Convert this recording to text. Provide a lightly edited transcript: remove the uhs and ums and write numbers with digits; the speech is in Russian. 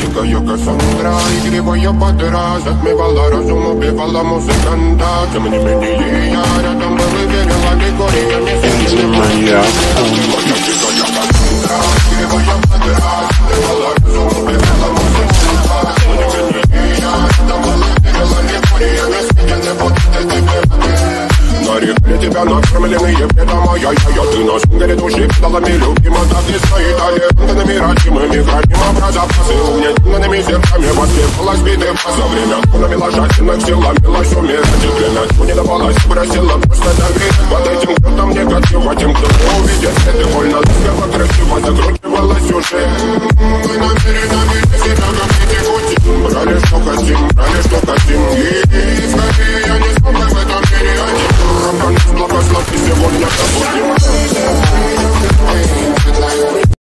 дикая Кассандра. Игривая подра затмевала разум, убивала музыканта. Тем не менее я рядом был и верила Григория Мессина. Моя дикая Кассандра. Игривая подра затмевала разум, убивала музыканта. Тем не менее я рядом был и верила Григория Мессина. Вот это ты. Нарекли тебя накормленные бредом, ай-яй-яй. Ты на шунгере души педалами любима. Так и стоит талентами родимыми. Храним образопасы угнетенными сердцами. Воспевалась биты за время тонами ложательных сил. Ломилась умирать и время не давалась. Бросила просто давить под этим кто-то негатив. А тем, кто не увидит, это больно. Ласково красиво закручивалась.